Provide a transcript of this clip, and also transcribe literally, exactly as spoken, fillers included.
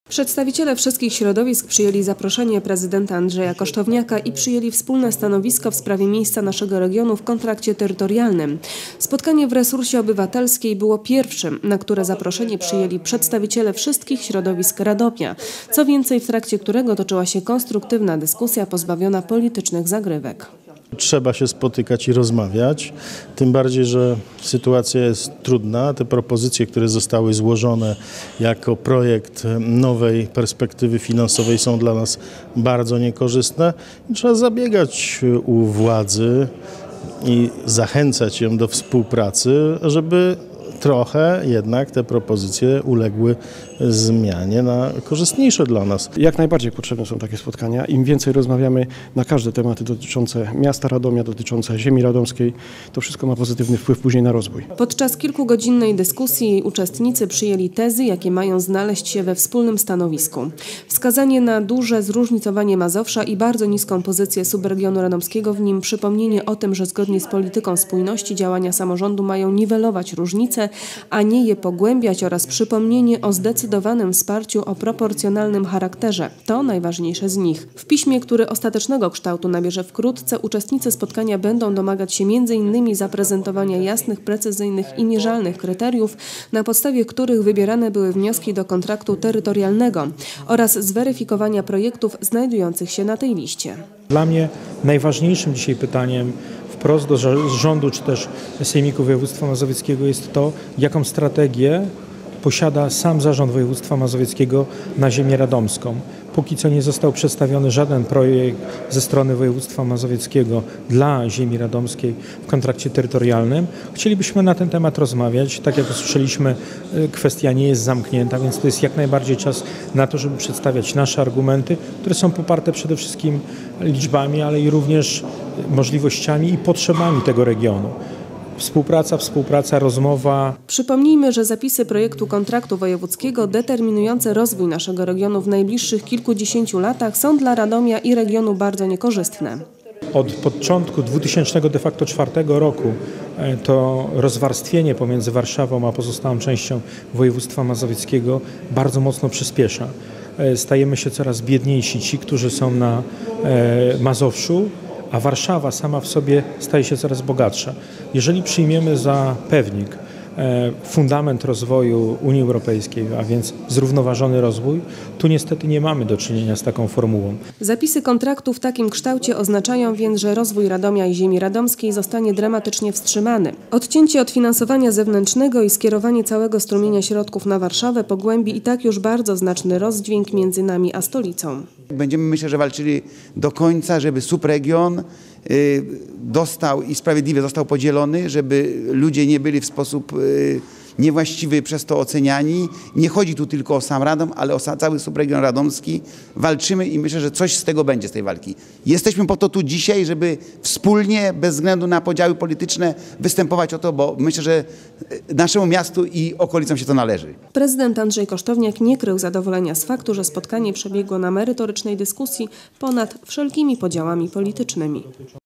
Przedstawiciele wszystkich środowisk przyjęli zaproszenie prezydenta Andrzeja Kosztowniaka i przyjęli wspólne stanowisko w sprawie miejsca naszego regionu w kontrakcie terytorialnym. Spotkanie w Resursie Obywatelskiej było pierwszym, na które zaproszenie przyjęli przedstawiciele wszystkich środowisk Radomia. Co więcej, w trakcie którego toczyła się konstruktywna dyskusja pozbawiona politycznych zagrywek. Trzeba się spotykać i rozmawiać, tym bardziej, że sytuacja jest trudna. Te propozycje, które zostały złożone jako projekt nowej perspektywy finansowej, są dla nas bardzo niekorzystne. Trzeba zabiegać u władzy i zachęcać ją do współpracy, żeby trochę jednak te propozycje uległy zmianie na korzystniejsze dla nas. Jak najbardziej potrzebne są takie spotkania. Im więcej rozmawiamy na każde tematy dotyczące miasta Radomia, dotyczące ziemi radomskiej, to wszystko ma pozytywny wpływ później na rozwój. Podczas kilkugodzinnej dyskusji jej uczestnicy przyjęli tezy, jakie mają znaleźć się we wspólnym stanowisku. Wskazanie na duże zróżnicowanie Mazowsza i bardzo niską pozycję subregionu radomskiego, w nim przypomnienie o tym, że zgodnie z polityką spójności działania samorządu mają niwelować różnice, a nie je pogłębiać, oraz przypomnienie o zdecydowanym wsparciu o proporcjonalnym charakterze. To najważniejsze z nich. W piśmie, który ostatecznego kształtu nabierze wkrótce, uczestnicy spotkania będą domagać się między innymi zaprezentowania jasnych, precyzyjnych i mierzalnych kryteriów, na podstawie których wybierane były wnioski do kontraktu terytorialnego, oraz zweryfikowania projektów znajdujących się na tej liście. Dla mnie najważniejszym dzisiaj pytaniem wprost do rządu czy też Sejmiku Województwa Mazowieckiego jest to, jaką strategię posiada sam Zarząd Województwa Mazowieckiego na ziemię radomską. Póki co nie został przedstawiony żaden projekt ze strony Województwa Mazowieckiego dla ziemi radomskiej w kontrakcie terytorialnym. Chcielibyśmy na ten temat rozmawiać. Tak jak usłyszeliśmy, kwestia nie jest zamknięta, więc to jest jak najbardziej czas na to, żeby przedstawiać nasze argumenty, które są poparte przede wszystkim liczbami, ale i również możliwościami i potrzebami tego regionu. Współpraca, współpraca, rozmowa. Przypomnijmy, że zapisy projektu kontraktu wojewódzkiego determinujące rozwój naszego regionu w najbliższych kilkudziesięciu latach są dla Radomia i regionu bardzo niekorzystne. Od początku dwutysięcznego de facto czwartego roku to rozwarstwienie pomiędzy Warszawą a pozostałą częścią województwa mazowieckiego bardzo mocno przyspiesza. Stajemy się coraz biedniejsi ci, którzy są na Mazowszu, a Warszawa sama w sobie staje się coraz bogatsza. Jeżeli przyjmiemy za pewnik fundament rozwoju Unii Europejskiej, a więc zrównoważony rozwój, tu niestety nie mamy do czynienia z taką formułą. Zapisy kontraktu w takim kształcie oznaczają więc, że rozwój Radomia i ziemi radomskiej zostanie dramatycznie wstrzymany. Odcięcie od finansowania zewnętrznego i skierowanie całego strumienia środków na Warszawę pogłębi i tak już bardzo znaczny rozdźwięk między nami a stolicą. Będziemy, myślę, że walczyli do końca, żeby subregion dostał i sprawiedliwie został podzielony, żeby ludzie nie byli w sposób niewłaściwy przez to oceniani. Nie chodzi tu tylko o sam Radom, ale o cały subregion radomski. Walczymy i myślę, że coś z tego będzie, z tej walki. Jesteśmy po to tu dzisiaj, żeby wspólnie, bez względu na podziały polityczne, występować o to, bo myślę, że naszemu miastu i okolicom się to należy. Prezydent Andrzej Kosztowniak nie krył zadowolenia z faktu, że spotkanie przebiegło na merytorycznej dyskusji ponad wszelkimi podziałami politycznymi.